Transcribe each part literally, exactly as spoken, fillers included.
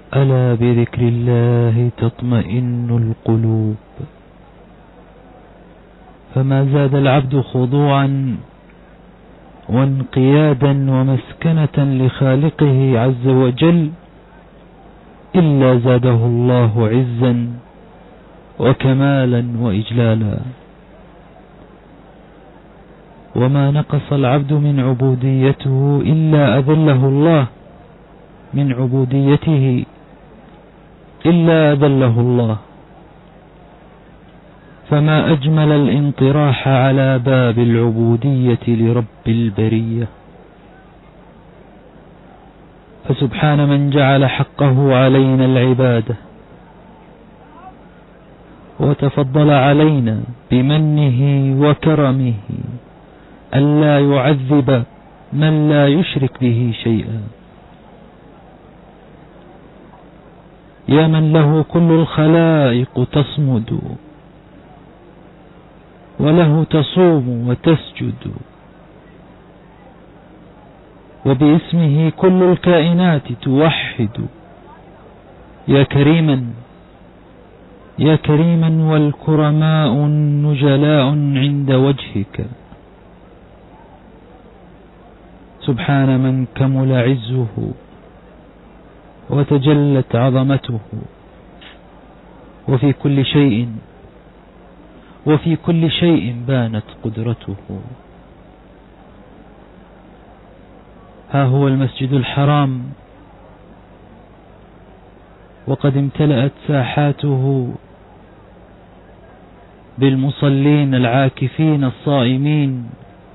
ألا بذكر الله تطمئن القلوب. فما زاد العبد خضوعا وانقيادا ومسكنة لخالقه عز وجل إلا زاده الله عزا وكمالا وإجلالا. وما نقص العبد من عبوديته إلا أذله الله من عبوديته إلا أذله الله. فما أجمل الانطراح على باب العبودية لرب البرية. فسبحان من جعل حقه علينا العبادة وتفضل علينا بمنه وكرمه ألا يعذب من لا يشرك به شيئا. يا من له كل الخلائق تصمد وله تصوم وتسجد وباسمه كل الكائنات توحد. يا كريما يا كريما والكرماء النجلاء عند وجهك. سبحان من كمل عزه وتجلت عظمته وفي كل شيء وفي كل شيء بانت قدرته. ها هو المسجد الحرام وقد امتلأت ساحاته بالمصلين العاكفين الصائمين،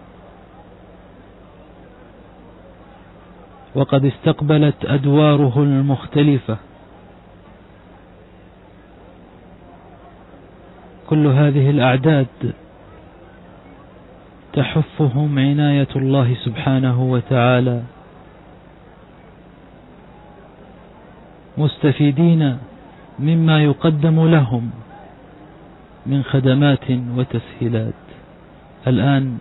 وقد استقبلت أدواره المختلفة. كل هذه الأعداد تحفهم عناية الله سبحانه وتعالى، مستفيدين مما يقدم لهم من خدمات وتسهيلات. الآن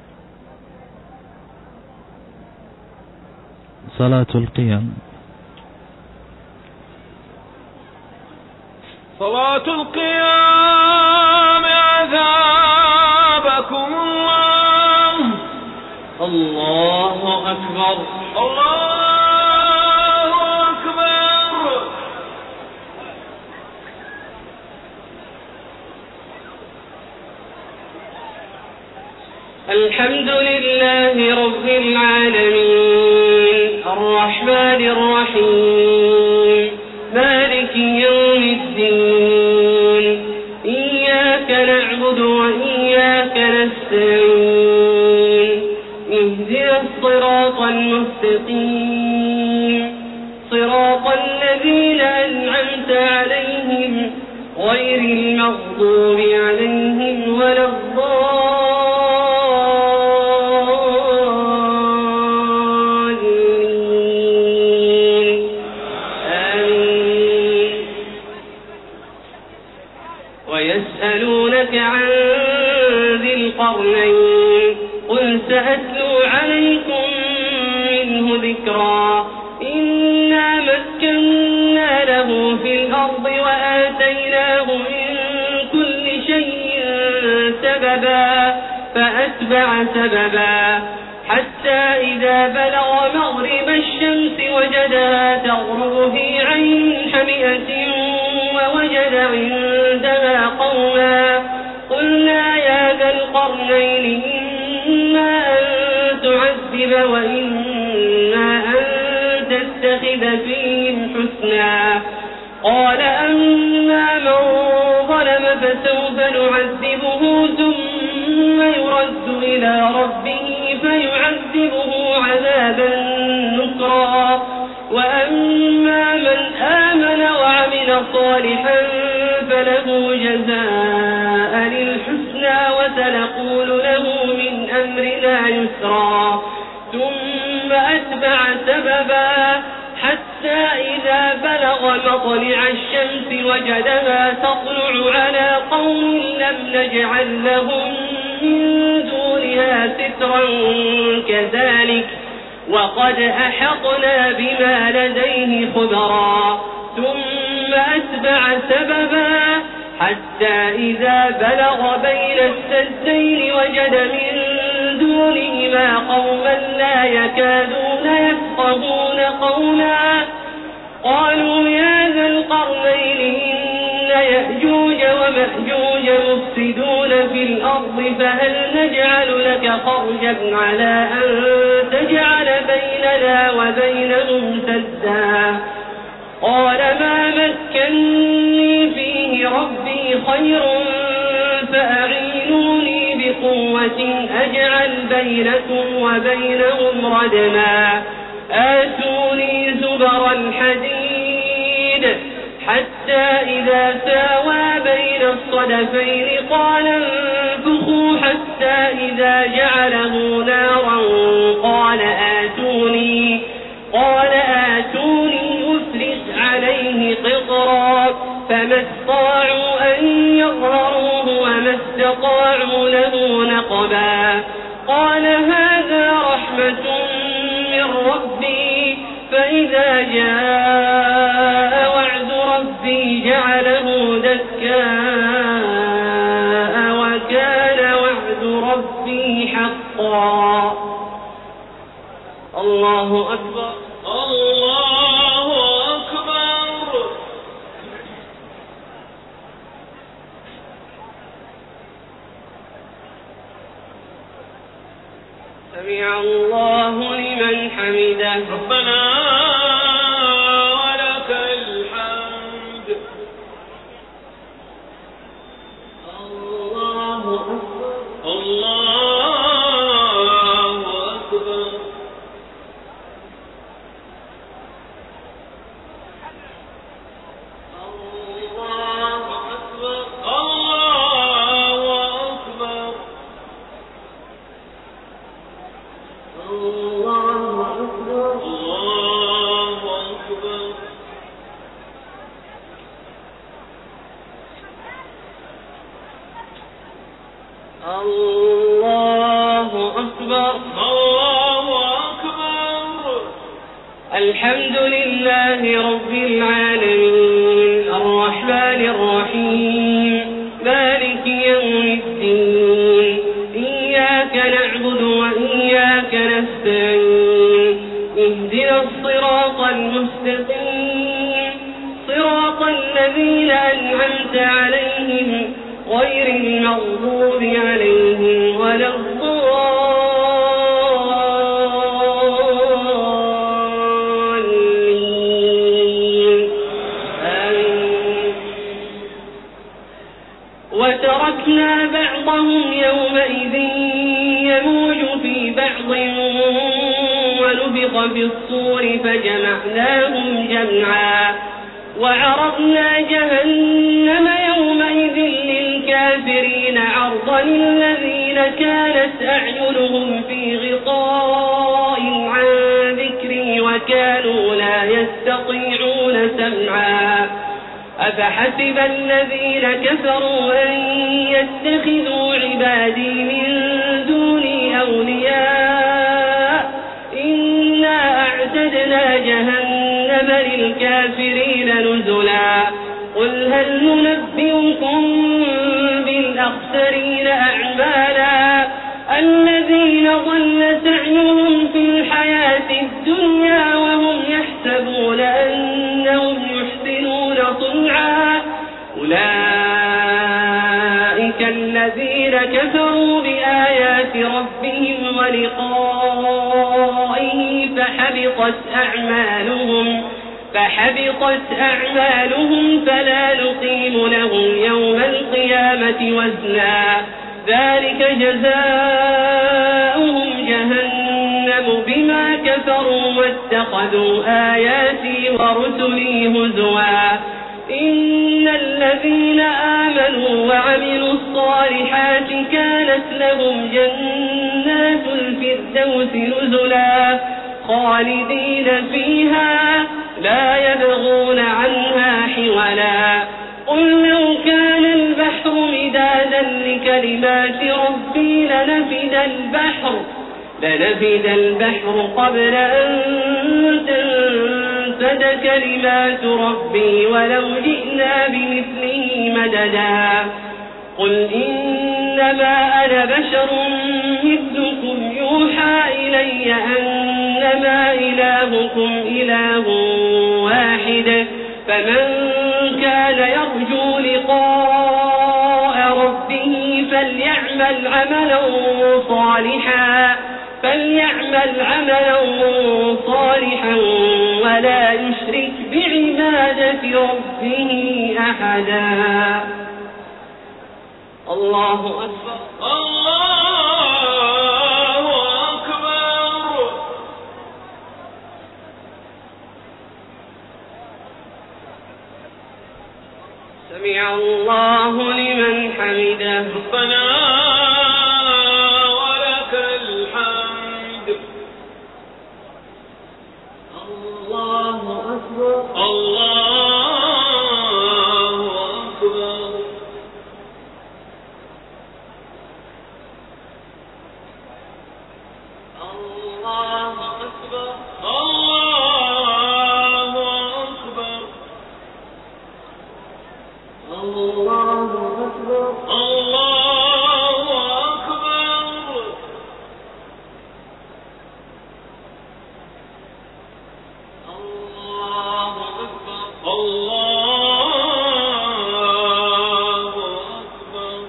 صلاة القيام. صلاة القيام أثابكم الله. الله أكبر الله أكبر. الحمد لله رب العالمين الرحمن الرحيم مالك يوم الدين. إياك نعبد وإياك نستعين. اهدنا الصراط المستقيم صراط الذين أنعمت عليهم غير المغضوب عليهم ولا الضالين. ويسألونك عن ذي القرنين قل سأتلو عليكم منه ذكرا. إنا مكنا له في الأرض وآتيناه من كل شيء سببا فأتبع سببا حتى إذا بلغ مغرب الشمس وجدها تغرب في عين حمئة ووجد عندها قوما قلنا يا ذا القرنين إما أن تعذب وإما أن تتخذ فيهم حسنا. قال أما من ظلم فسوف نعذبه ثم يرد إلى ربه فيعذبه عذابا نكرا. وأما من آمن وعمل صالحا فله جزاء الحسنى وسنقول له من أمرنا يسرا. ثم أتبع سببا حتى إذا بلغ مطلع الشمس وجدها تطلع على قوم لم نجعل لهم من دونها سترا كذلك وقد أحطنا بما لديه خبرا. فأتبع سببا حتى إذا بلغ بين السدين وجد من دونهما قوما لا يكادون يفقهون قولا قالوا يا ذا القرنين إن يأجوج ومأجوج مفسدون في الأرض فهل نجعل لك خرجا على أن تجعل بيننا وبينهم سدا قال ما مكني فيه ربي خير فأعينوني بقوة أجعل بينكم وبينهم ردما آتوني زبر الحديد حتى إذا ساوى بين الصدفين قال انفخوا حتى إذا جعله نارا قال آتوني قال آتوني أفرغ عليه قطرا فما استطاعوا أن يظهروه وما استطاعوا له نقبا قال هذا رحمة من ربي فإذا جاء وعد ربي جعله دكاء وكان وعد ربي حقا. الله أكبر الله أكبر. سمع الله لمن حمده ربنا ولك الحمد. الله أكبر الله أكبر. الحمد لله رب العالمين الرحمن الرحيم مالك يوم الدين إياك نعبد وإياك نستعين اهدنا الصراط المستقيم صراط الذين أنعمت عليهم غير المغضوب عليهم ولا الضالين. وتركنا بعضهم يومئذ يموج في بعض ونفخ في الصور فجمعناهم جمعا وعرضنا جهنم يومئذ للكافرين عرضا الذين كانت أعينهم في غطاء عن ذكري وكانوا لا يستطيعون سمعا أفحسب الذين كفروا أن يتخذوا عبادي من دوني أولياء إنا أعتدنا جهنم للكافرين نزلا قل هل ننبئكم بالأخسرين أعمالا الذين ضل سعيهم في الحياة الدنيا وهم يحسبون أنهم يحسنون صنعا أولئك الذين كفروا بآيات ربهم ولقائه فحبطت أعمالهم فحبطت أعمالهم فلا نقيم لهم يوم القيامة وزنا ذلك جزاؤهم جهنم بما كفروا واتخذوا آياتي ورسلي هزوا إن الذين آمنوا وعملوا الصالحات كانت لهم جنات الفردوس نزلا خالدين فيها لا يبغون عنها حولا قل لو كان البحر مدادا لكلمات ربي لنفد البحر لنفد البحر قبل أن تنفد نفدت كلمات ربي ولو جئنا بمثله مددا قل إنما أنا بشر مثلكم يوحى إلي أنما إلهكم إله واحد فمن كان يرجو لقاء ربه فليعمل عملا صالحا فليعمل عملا صالحا ولا يشرك بعبادة ربه أحدا. الله أكبر. الله أكبر. سمع الله لمن حمده. ربنا ولك الحمد. الله أكبر. الله أكبر. الله أكبر. الله أكبر. الله أكبر. الله أكبر. الله أكبر. الله أكبر.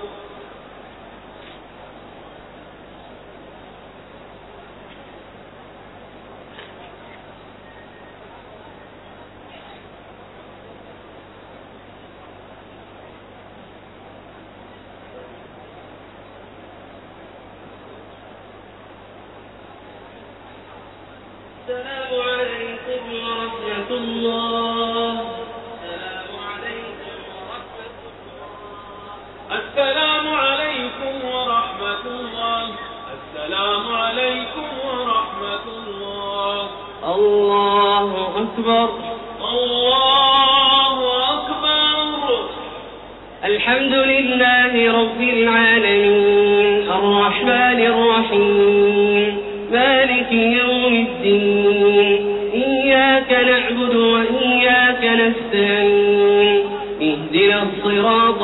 السلام عليكم ورحمة الله. السلام عليكم ورحمة الله. السلام عليكم ورحمة الله. السلام عليكم ورحمة الله. الله أكبر. الله أكبر. الحمد لله رب العالمين الرحمن الرحيم مالك يوم الدين إياك نعبد وإياك نستعين اهدنا الصراط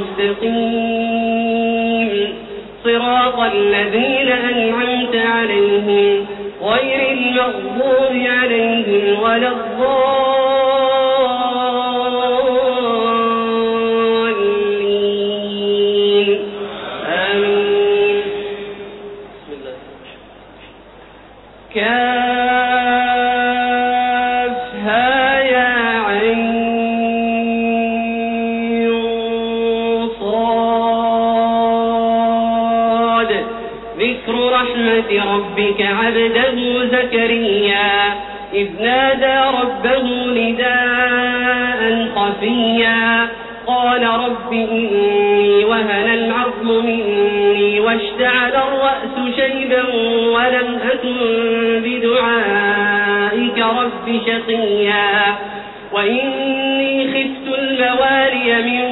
المستقيم صراط الذين أنعمت عليهم غير المغضوب عليهم ولا الضالين آمين. بسم الله. كافها يا عين صاد ذكر رحمة ربك عبده زكريا إذ نادى ربه نداء خفيا قال رب إني وهن العظم مني واشتعل الرأس شيبا ولم أكن بدعائك رب شقيا وإني خفت الموالي من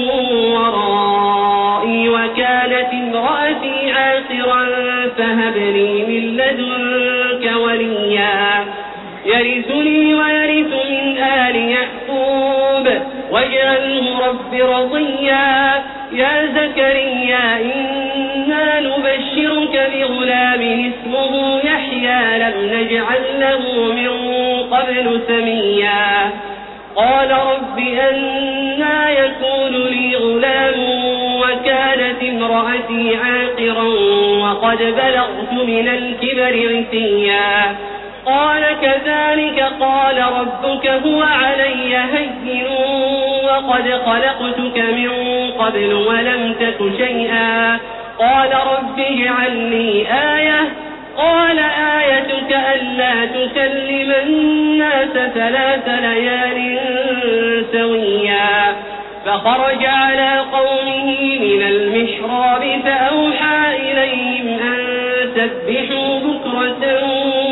ورائي وكانت امرأتي عاقرا فهب لي من لدنك وليا يرثني ويرث من آل يعقوب واجعله رب رضيا يا زكريا إنا نبشرك بغلام اسمه يحيى لم نجعل له من قبل سميا قال رب أنى يكون لي غلام وكانت امرأتي عاقرا وقد بلغت من الكبر عتيا قال كذلك قال ربك هو علي هين وقد خلقتك من قبل ولم تك شيئا قال رب اجعل لي آية قال آيتك ألا تكلم الناس ثلاث ليال سويا فخرج على قومه من المحراب فأوحى إليهم أن سبحوا بكرة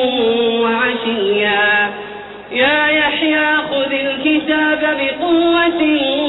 وعشيا يا يحيى خذ الكتاب بقوة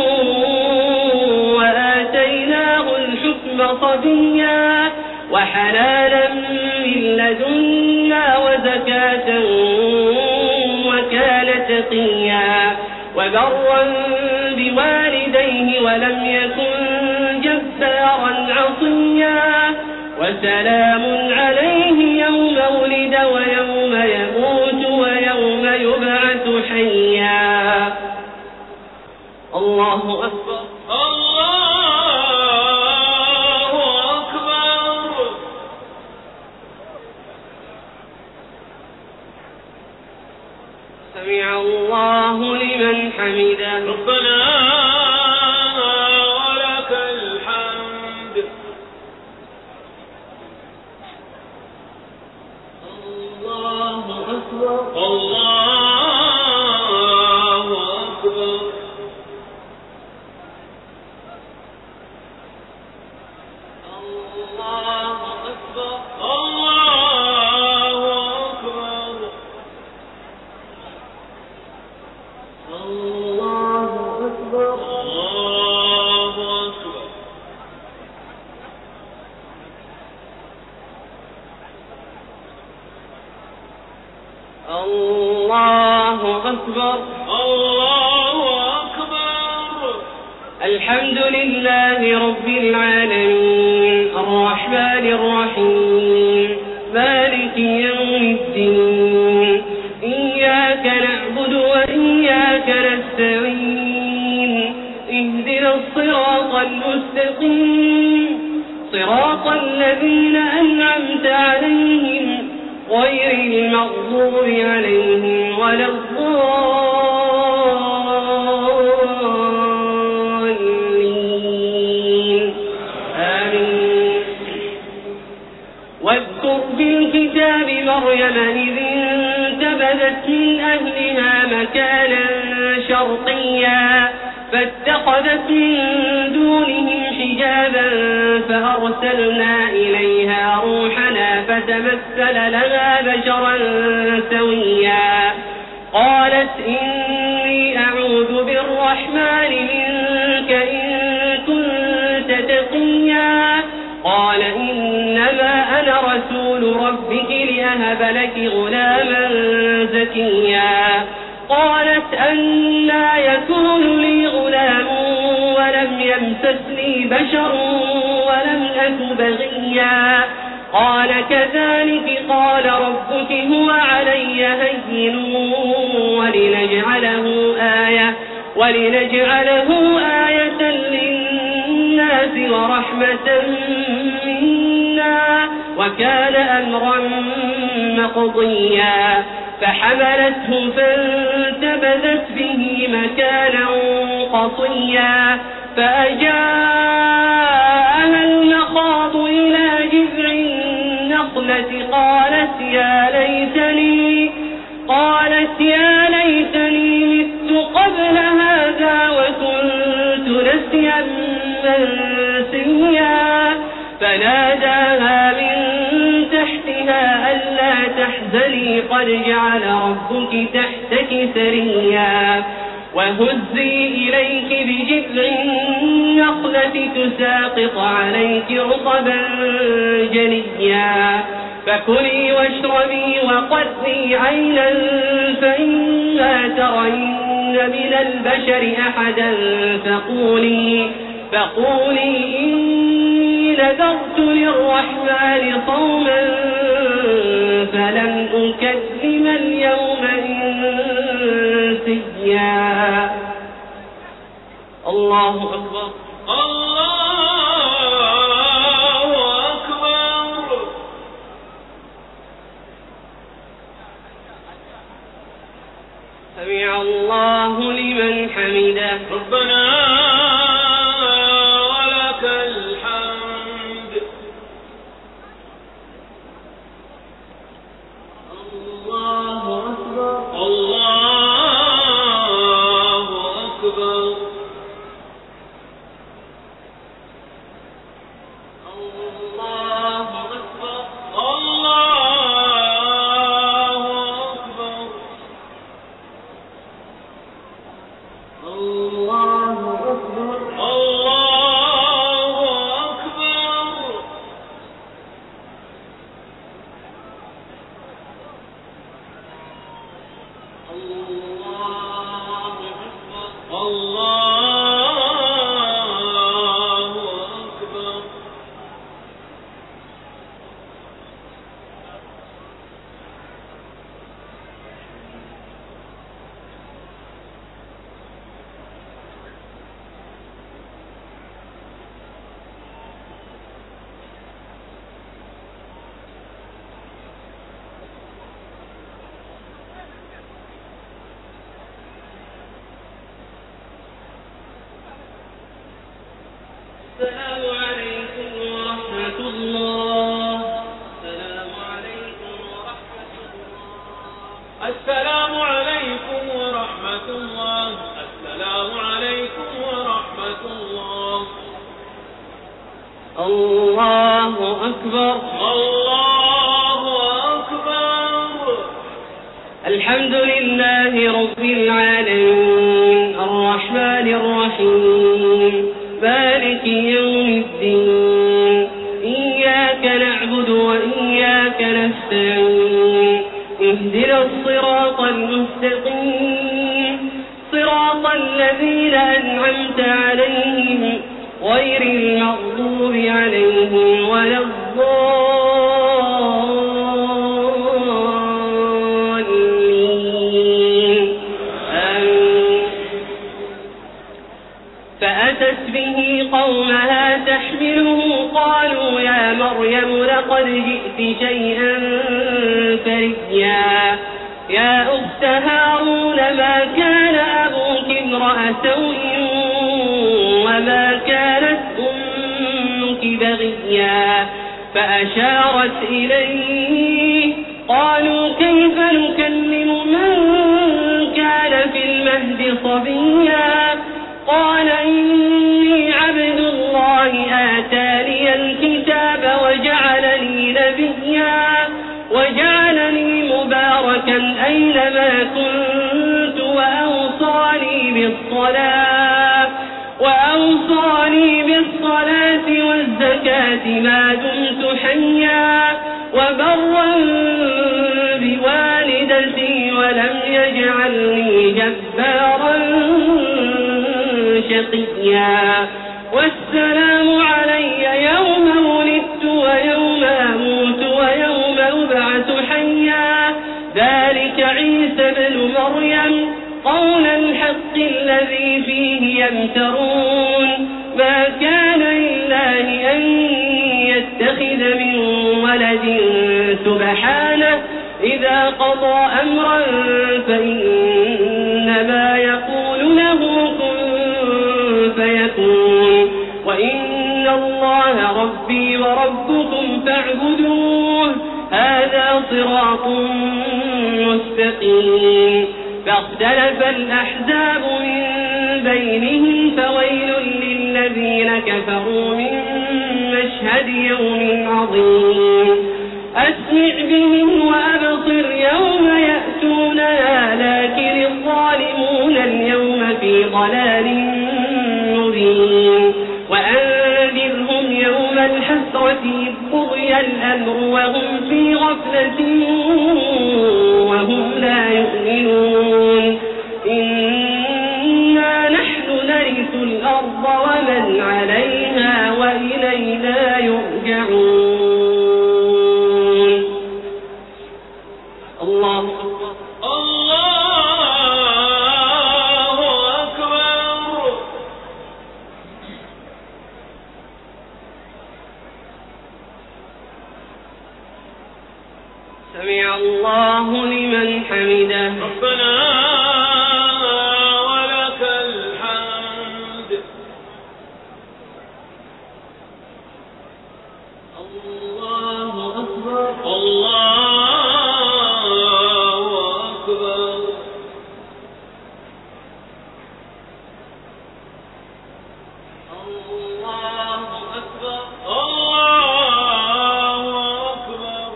وآتيناه الحكم صبيا وحلالا من لدنا وزكاة وكان تقيا وبرا بوالديه ولم يكن جبارا عصيا وسلام عليه يوم ولد ويوم يموت ويوم يبعث حيا. الله أكبر. الله أكبر. سمع الله لمن حمده. ربنا ولك الحمد. الله أكبر. الله أكبر. الله أكبر. الله أكبر. الله أكبر. الله أكبر. الله أكبر. الله أكبر. الحمد لله رب العالمين الرحمن الرحيم مالك يوم الدين إياك نعبد وإياك نستعين اهدنا الصراط المستقيم صراط الذين أنعمت عليهم غير المغضوب عليهم ولا الضالين آمين. واذكر في الكتاب مريم إذ انتبذت من أهلها مكانا شرقيا فاتخذت من دونهم حجابا فأرسلنا إليها روحنا فتمثل لها بشرا سويا قالت إني أعوذ بالرحمن منك إن كنت تقيا قال إنما أنا رسول ربك لأهب لك غلاما زكيا قالت أنى يكون لي غلام ولم يمسسني بشر ولم أك بغيا قال كذلك قال ربك هو علي هين ولنجعله آية ولنجعله آية للناس ورحمة منا وكان أمرا مقضيا فحملته فانتبذت به مكانا قصيا فأجاءها المخاض إلى جذع النخلة قالت يا ليتني قالت يا ليتني مت قبل هذا وكنت نسيا منسيا فناداها من تحتها ألا تحزني قد جعل ربك تحتك سريا وهزي إليك بجذع النخلة تساقط عليك رطبا جنيا فكلي واشربي وقري عينا فإما ترين من البشر أحدا فقولي فقولي إني نذرت للرحمن صوما فلن أكلم اليوم إنسيا. الله أكبر. الله أكبر. سمع الله لمن حمده. ربنا ولك الحمد. الله أكبر. الله أكبر. الله أكبر. الله أكبر. الله أكبر. الله أكبر. الله الله أكبر. السلام عليكم ورحمة الله. السلام عليكم ورحمة الله. السلام عليكم ورحمة الله. السلام عليكم ورحمة الله. الله أكبر. الله أكبر. الحمد لله رب العالمين الرحمن الرحيم مالك يوم الدين إياك نعبد وإياك نستعين اهدنا الصراط المستقيم صراط الذين أنعمت عليهم غير المغضوب عليهم ولا الضالين آمين. فأتت به قومها تحمله قالوا يا مريم لقد جئت شيئا فريا يا أخت هارون ما كان أبوك امرأ سوء وما كانت أمك بغيا فأشارت إليه قالوا كيف نكلم من كان في المهد صبيا قال إني عبد الله آتاني الكتاب وجعلني نبيا وجعلني مباركا أينما كنت وأوصاني بالصلاة وأوصاني بالصلاة والزكاة ما دمت حيا وبرا بوالدتي ولم يجعلني جبارا شقيا والسلام علي يوم ولدت ويوم أموت ويوم أبعث حيا ذلك عيسى بن مريم قول الحق الذي فيه يمترون ما كان لله أن يتخذ من ولد سبحانه إذا قضى أمرا فإنما يقول له كن فيكون وإن الله ربي وربكم فاعبدوه هذا صراط مستقيم فاختلف الأحزاب من بينهم فويل للذين كفروا من مشهد يوم عظيم أسمع بهم وأبصر يوم يأتوننا لكن الظالمون اليوم في ضلال مبين وأنذرهم يوم الحسرة إذ قضي الأمر وهم في غفلة وهم لا يؤمنون إنا نحن نرث الأرض ومن عليها وإلينا يرجعون. الله أكبر. الله أكبر. سمع الله لمن حمده. ربنا ولك الحمد. الله أكبر. الله أكبر. الله أكبر. الله أكبر.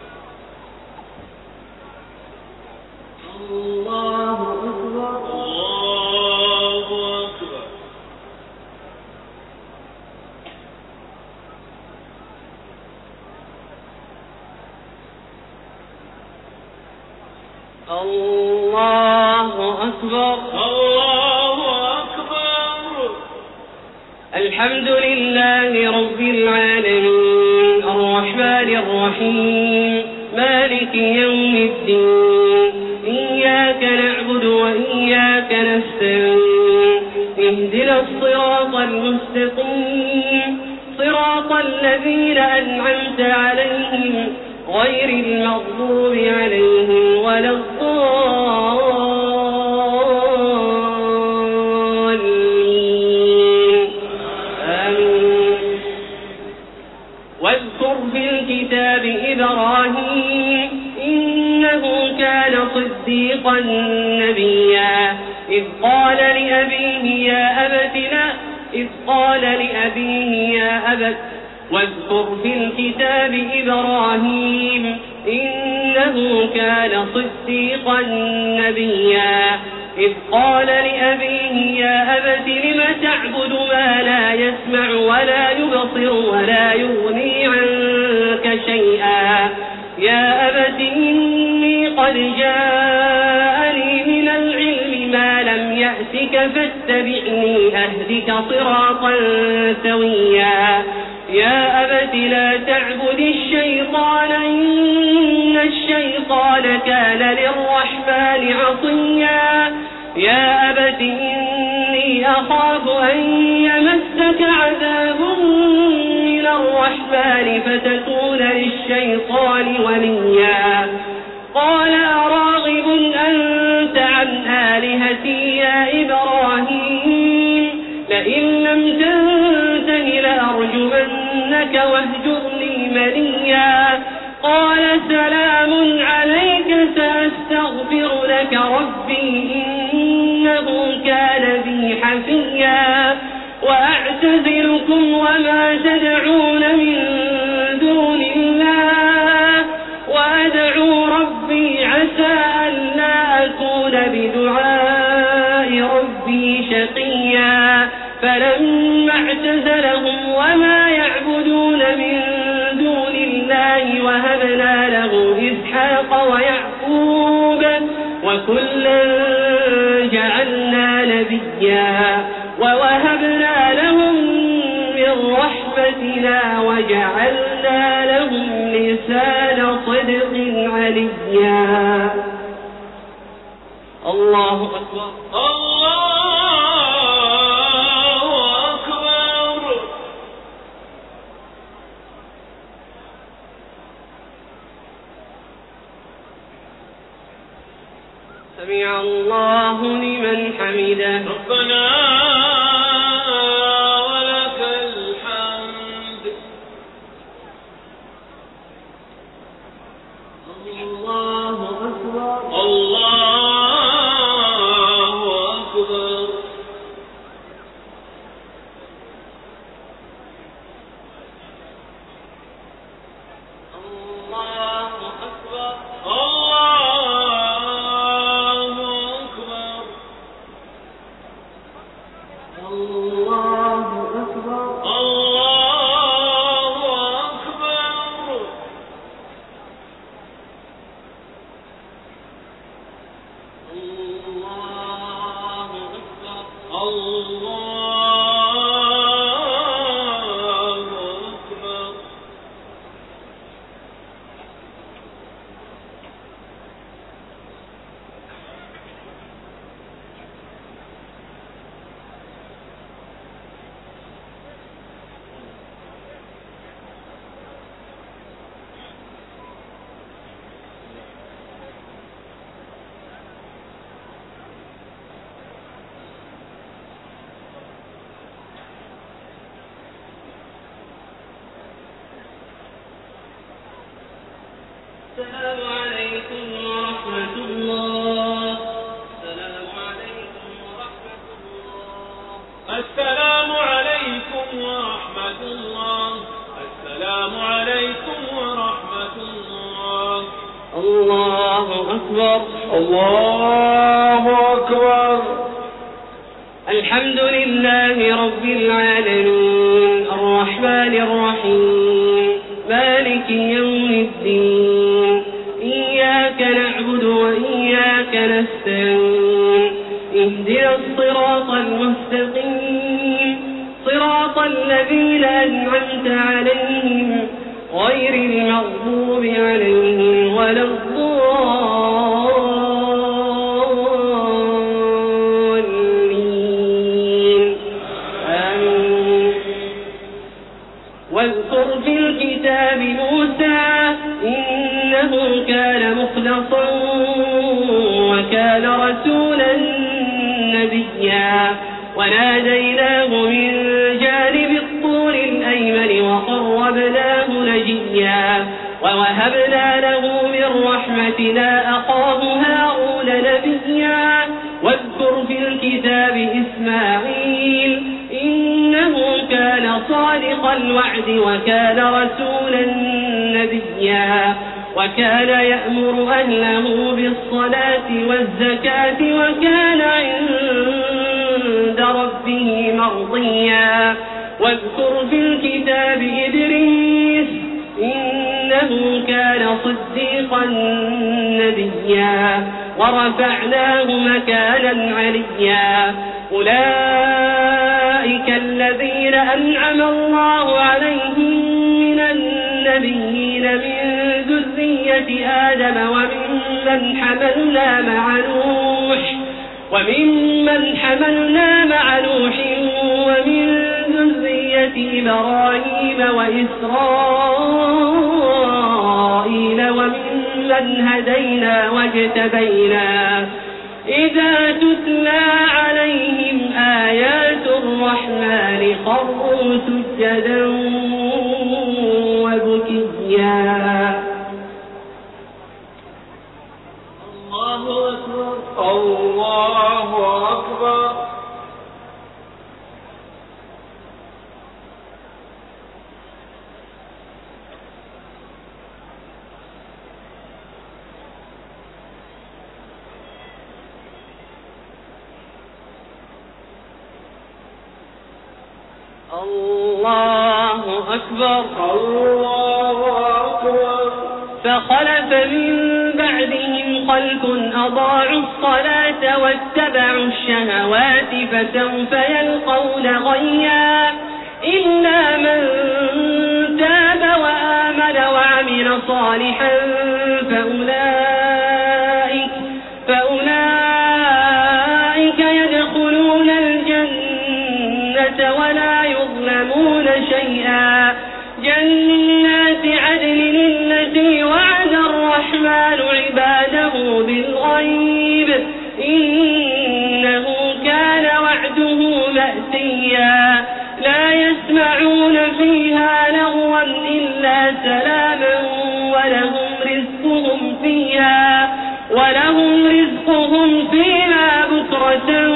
الله أكبر. الله أكبر. الله أكبر. الله الحمد لله رب العالمين الرحمن الرحيم مالك يوم الدين إياك نعبد وإياك نستعين اهدنا الصراط المستقيم صراط الذين أنعمت عليهم غير المغضوب عليهم ولا الضالين آمين. واذكر في الكتاب إبراهيم إنه كان صديقا نبيا إذ قال لأبيه يا أبت لا إذ قال لأبيه يا أبت واذكر في الكتاب إبراهيم إنه كان صديقا نبيا إذ قال لأبيه يا أبت لم تعبد ما لا يسمع ولا يبصر ولا يغني عنك شيئا يا أبت إني قد جاءني من العلم ما لم يأتك فاتبعني أهدك صراطا سويا يا أبت لا تعبد الشيطان إن الشيطان كان للرحمن عصيا يا أبت إني أخاف أن يمسك عذاب من الرحمن فتكون للشيطان وليا قال أراغب أنت عن آلهتي يا إبراهيم لئن لم تنته لأرجمنك واهجرني مليا قال سلام عليك سأستغفر لك ربي إنه كان بي حفيا وأعتزلكم وما تدعون من دون الله وأدعو ربي عسى ألا أكون بدعاء ربي شقيا فلما اعتزلهم وما يعبدون من دون الله وهبنا له إسحاق ويعقوب وكلا جعلنا نبيا ووهبنا لهم من رحمتنا وجعلنا لهم لسان صدق عليا الله أكبر الله أكبر. سمع الله لمن حمده ربنا ولك الحمد. الله أكبر الله أكبر. الله أكبر الله أكبر. الله أكبر الله أكبر. الله أكبر الله أكبر. السلام عليكم ورحمة الله. السلام عليكم ورحمة الله. السلام عليكم ورحمة الله. السلام عليكم ورحمة الله. الله أكبر الله أكبر. الحمد لله رب العالمين الرحمن الرحيم مالك يوم الدين إياك نعبد وإياك نستعين اهدنا الصراط المستقيم صراط الذين أنعمت عليهم غير المغضوب عليهم ولا الضالين آمين. واذكر في الكتاب موسى إنه كان مخلصا وكان رسولا نبيا وناديناه من جانب الطور الأيمن وقربناه نجيا ووهبنا له من رحمتنا أخاه هارون نبيا. واذكر في الكتاب إسماعيل إنه كان صادق الوعد وكان رسولا نبيا وكان يأمر أهله بالصلاة والزكاة وكان عند ربه مرضيا. واذكر في الكتاب إدريس إنه كان صديقا نبيا ورفعناه مكانا عليا. أولئك الذين أنعم الله عليهم من النبيين من ذرية آدم وممن حملنا مع نوح وممن حملنا مع نوح ومن ذرية إبراهيم وإسرائيل وممن هدينا واجتبينا. إذا تتلى عليهم آيات الرحمن خروا سجدا وبكيا. الله أكبر الله أكبر. الله أكبر الله أكبر. فخلف من بعدهم خلف أضاعوا الصلاة واتبعوا الشهوات فسوف يلقون غيا إلا من تاب وآمن وعمل صالحا فأولئك, فأولئك يدخلون الجنة ولا يظلمون شيئا. جنات عدن التي وعد الرحمن عباده بالغيب إنه كان وعده مأتيا. لا يسمعون فيها لغوا إلا سلاما ولهم رزقهم فيها ولهم رزقهم فيها بكرة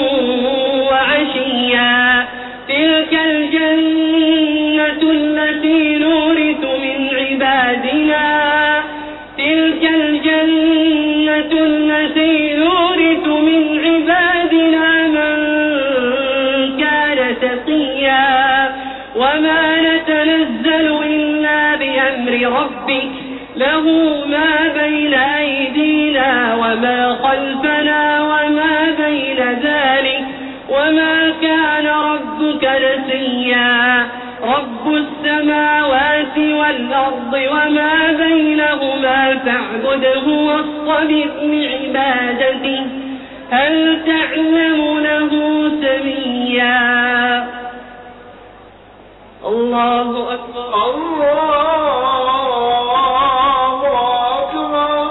وعشيا. تلك الجنة التي نورث من عبادنا تلك الجنة التي نورث من عبادنا من كان تقيا. وما نتنزل إلا بأمر ربك له ما بين أيدينا وما خلفنا وما بين ذلك وما كان ربك نسيا. رب السماوات والأرض وما بينهما فاعبده واصطبر لعبادته هل تعلم له سميا. الله أكبر الله أكبر.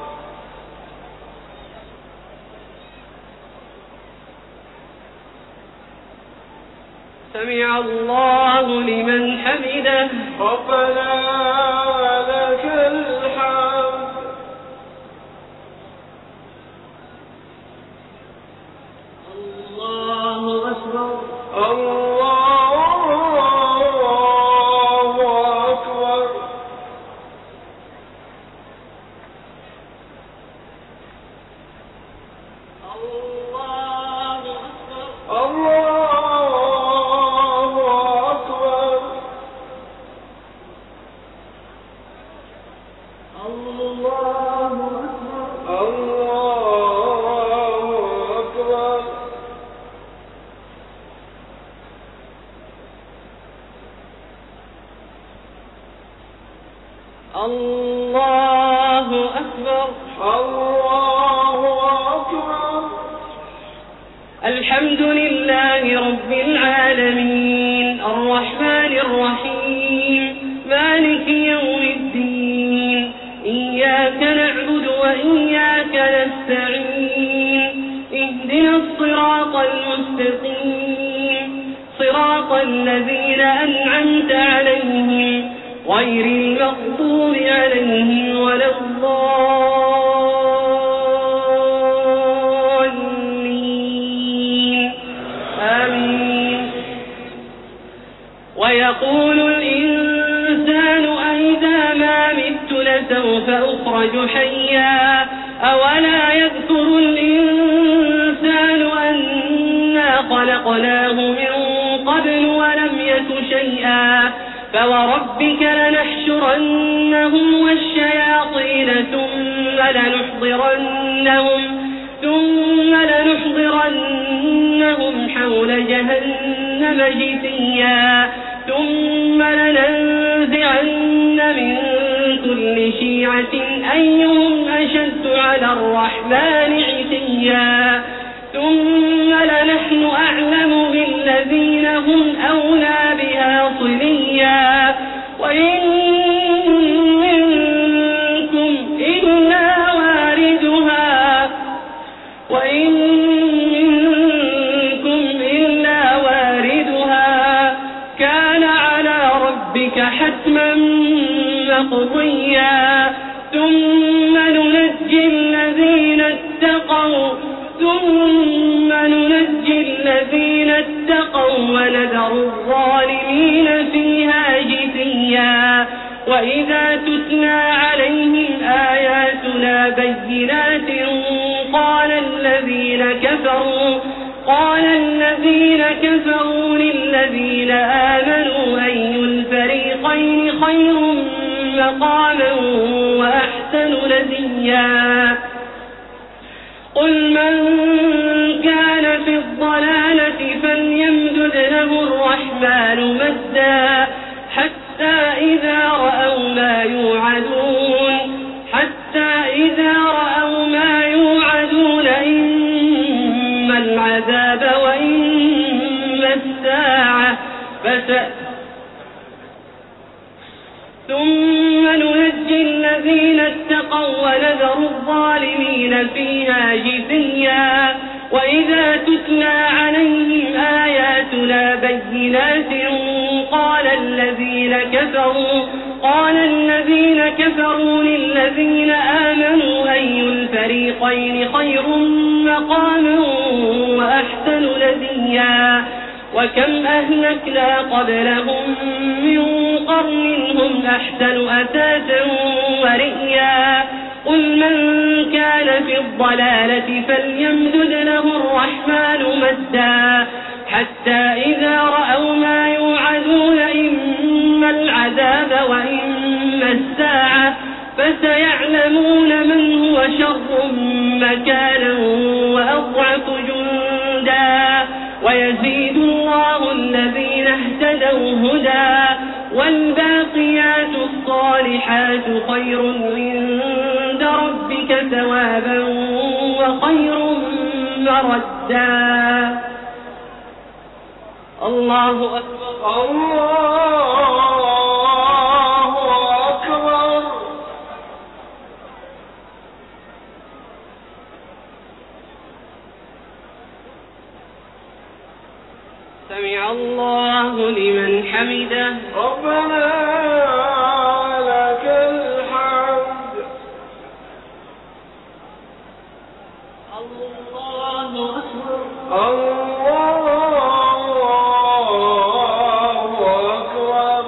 سمع الله لمن حمده ربنا لك الحمد. الله أكبر الله أكبر. الله أكبر الله أكبر. الله أكبر الله أكبر. الله أكبر. الله أكبر. الحمد لله رب العالمين الرحمن الرحيم مالك يوم الدين إياك نعبد وإياك نستعين اهدنا الصراط المستقيم صراط الذين أنعمت عليهم غير المغضوب عليهم ولا الضالين آمين. ويقول الإنسان أئذا ما مت لسوف أخرج حيا أولا يذكر الإنسان أنا خلقناه من قبل ولم يك شيئا فوربك لنحشرنهم والشياطين ثم لنحضرنهم ثم لنحضرنهم حول جهنم جثيا ثم لننزعن من كل شيعة أيهم أشد على الرحمن عتيا ثم لنحن أعلم بالذين هم أولى بها صليا وإن منكم إلا واردها وإن منكم إلا واردها كان على ربك حتما مقضيا ثم ننجي الذين اتقوا ثم ننجي الذين اتقوا ونذر الظالمين فيها جثيا وإذا تتلى عليهم آياتنا بينات قال الذين كفروا قال الذين كفروا للذين آمنوا أي الفريقين خير مقاما وأحسن نديا. قل من كان في الضلالة فليمدد له الرحمن مدا حتى إذا رأوا ما يوعدون حتى إذا رأوا ما يوعدون إما العذاب وإما الساعة فس ثم ننجي الذين اتقوا ونذر الظالمين فيها جثيا وإذا تتلى عليهم آياتنا بينات قال الذين كفروا قال الذين كفروا للذين آمنوا أي الفريقين خير مقاما وأحسن نديا. وكم أهلكنا قبلهم من قرن هم أحسن أثاثا ورئيا. قل من كان في الضلالة فليمدد له الرحمن مدا حتى إذا رأوا ما يوعدون إما العذاب وإما الساعة فسيعلمون من هو شر مكانا وأضعف جندا ويزيد الله الذين اهتدوا هدى والباقيات الصالحات خير عند ربك ثوابا وخير مردا. الله أكبر. الله أكبر. سمع الله لمن حمده. ربنا لك الحمد. الله أكبر. الله أكبر.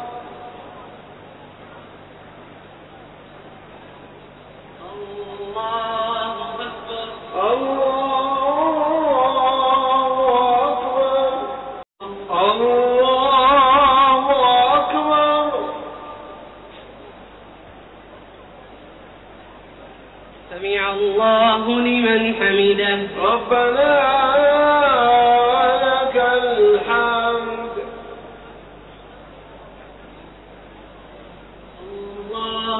الله أكبر. الله أكبر. سمع الله لمن حمده. ربنا لك الحمد. الله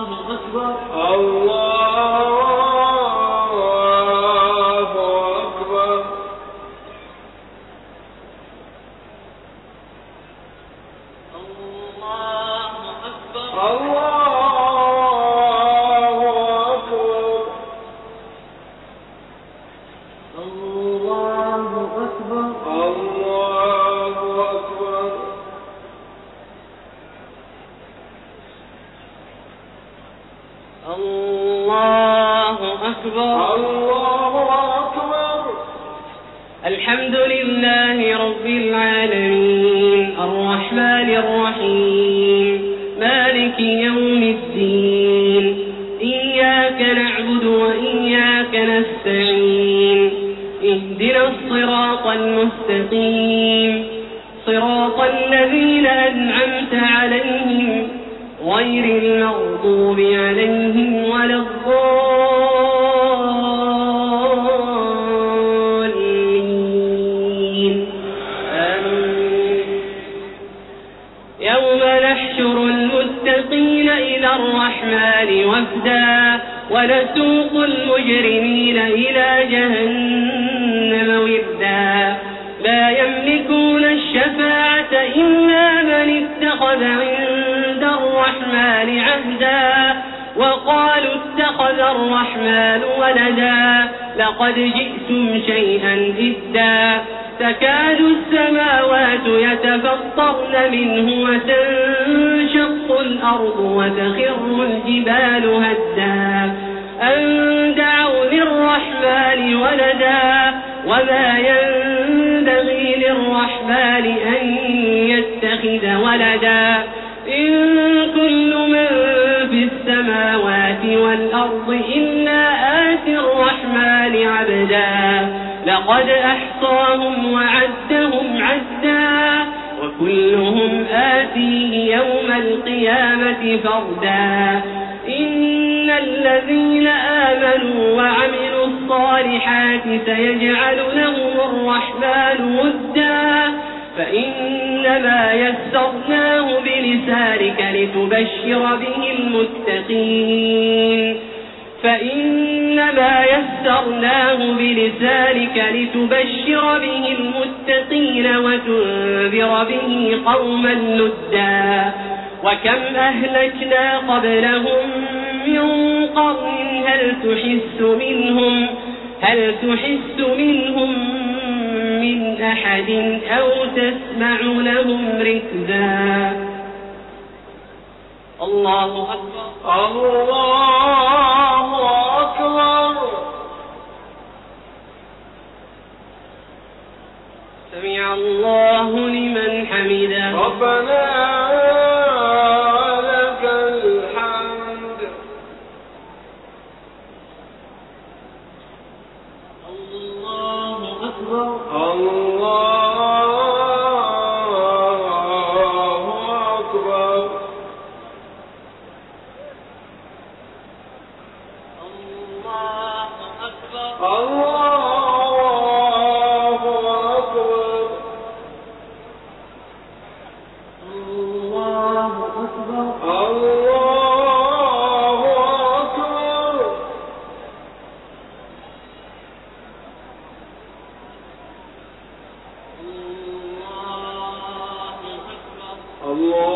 أكبر الله أكبر. الحمد لله رب العالمين الرحمن الرحيم مالك يوم الدين إياك نعبد وإياك نستعين اهدنا الصراط المستقيم صراط الذين أنعمت عليهم غير المغضوب عليهم ولا الضالين آمين. يوم نحشر المتقين إلى الرحمن وفدا ونسوق المجرمين إلى جهنم وردا لا يملكون الشفاعة إلا من اتخذ عند الرحمن عهدا وقالوا اتخذ الرحمن ولدا لقد جئتم شيئا إدا تكاد السماوات يتفطرن منه وتنشق الأرض وتخر الجبال هدا أن دعوا للرحمن ولدا وما ينبغي للرحمن أن يتخذ ولدا إن كل من في السماوات والأرض إلا آتي الرحمن عبدا لقد أحصاهم وعدهم عدا وكلهم آتيه يوم القيامة فردا إن الذين آمنوا وعملوا الصالحات سيجعل لهم الرحمن ودا فإنما يسرناه بلسانك لتبشر به المتقين فإنما يسرناه بلسانك لتبشر به المتقين وتنذر به قوما لدا وكم أهلكنا قبلهم من قرن هل تحس منهم هل تحس منهم من أحد أو تسمع لهم ركزا. الله أكبر. الله أكبر. سمع الله لمن حمده. ربنا لك الحمد. الله أكبر. الله أكبر. الله أكبر. الله أكبر. الله أكبر. الله أكبر. الله